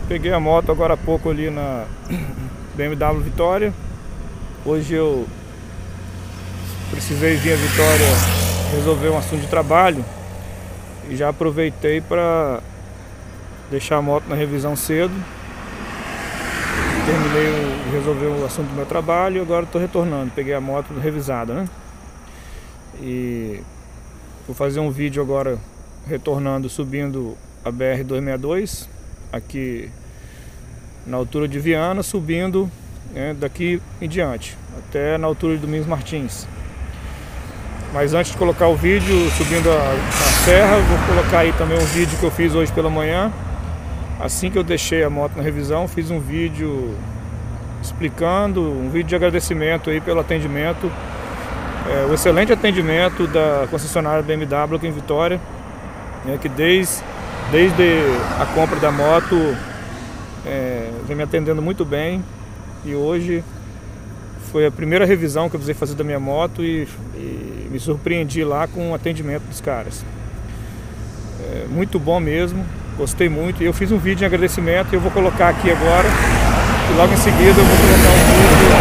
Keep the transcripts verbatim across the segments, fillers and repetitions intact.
Peguei a moto agora há pouco ali na B M W Vitória. Hoje eu precisei vir a Vitória resolver um assunto de trabalho e já aproveitei para deixar a moto na revisão cedo. Terminei de resolver o assunto do meu trabalho e agora estou retornando. Peguei a moto revisada, né? E vou fazer um vídeo agora retornando, subindo a B R duzentos e sessenta e dois aqui na altura de Viana, subindo, né, daqui em diante até na altura de Domingos Martins. Mas antes de colocar o vídeo subindo a, a serra, vou colocar aí também um vídeo que eu fiz hoje pela manhã. Assim que eu deixei a moto na revisão, fiz um vídeo explicando, um vídeo de agradecimento aí pelo atendimento, é, o excelente atendimento da concessionária B M W aqui em Vitória, né, que desde, desde a compra da moto é, vem me atendendo muito bem. E hoje foi a primeira revisão que eu precisei fazer da minha moto e, e me surpreendi lá com o atendimento dos caras. É, muito bom mesmo. Gostei muito e eu fiz um vídeo de agradecimento e eu vou colocar aqui agora e logo em seguida eu vou colocar um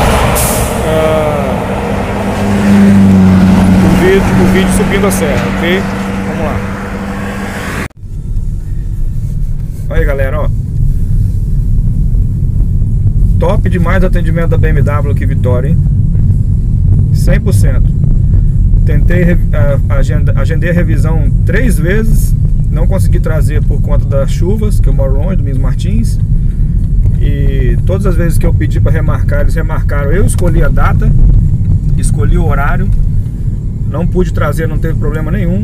vídeo, uh, o, vídeo o vídeo subindo a serra, ok? Vamos lá. Aí galera, ó, top demais o atendimento da B M W aqui em Vitória, hein? cem por cento. Tentei, agenda, agendei a revisão três vezes. Não consegui trazer por conta das chuvas, que eu moro longe, Domingos Martins. E todas as vezes que eu pedi para remarcar, eles remarcaram. Eu escolhi a data, escolhi o horário. Não pude trazer, não teve problema nenhum.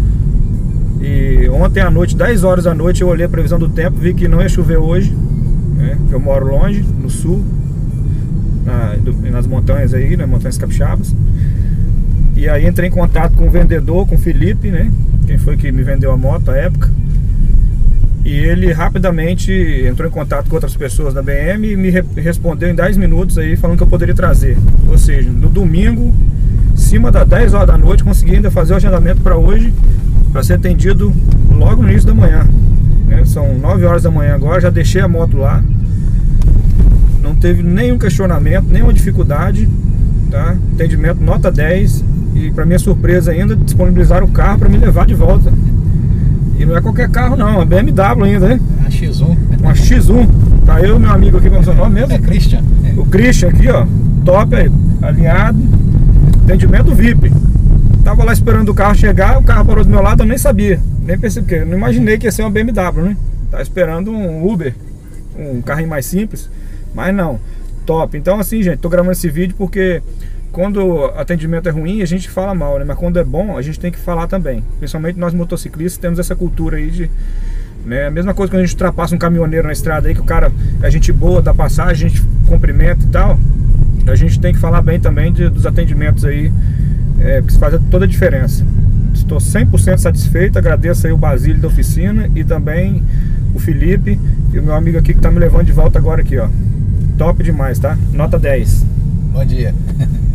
E ontem à noite, dez horas da noite, eu olhei a previsão do tempo, vi que não ia chover hoje, né? Eu moro longe, no sul, na, nas montanhas aí, nas montanhas capixabas. E aí entrei em contato com o vendedor, com o Felipe, né? Quem foi que me vendeu a moto à época. E ele rapidamente entrou em contato com outras pessoas da B M e me re respondeu em dez minutos aí, falando que eu poderia trazer. Ou seja, no domingo, em cima das dez horas da noite, consegui ainda fazer o agendamento para hoje, para ser atendido logo no início da manhã, né? São nove horas da manhã agora, já deixei a moto lá. Não teve nenhum questionamento, nenhuma dificuldade, tá? Atendimento nota dez. E para minha surpresa ainda, disponibilizaram o carro para me levar de volta. E não é qualquer carro não, é B M W ainda, né? Uma X um. Uma X um. Tá eu e meu amigo aqui, como é o seu nome mesmo? É Christian. É. O Christian aqui, ó. Top aí, alinhado. Atendimento V I P. Tava lá esperando o carro chegar, o carro parou do meu lado, eu nem sabia. Nem percebi, porque eu não imaginei que ia ser uma B M W, né? Tava esperando um Uber, um carrinho mais simples. Mas não, top. Então assim, gente, tô gravando esse vídeo porque quando o atendimento é ruim, a gente fala mal, né? Mas quando é bom, a gente tem que falar também. Principalmente nós motociclistas temos essa cultura aí de, né? A mesma coisa quando a gente ultrapassa um caminhoneiro na estrada aí, que o cara, a gente boa, dá passagem, a gente cumprimenta e tal. A gente tem que falar bem também de, dos atendimentos aí, é, que faz toda a diferença. Estou cem por cento satisfeito, agradeço aí o Basílio da oficina e também o Felipe e o meu amigo aqui que tá me levando de volta agora aqui, ó. Top demais, tá? Nota dez. Bom dia.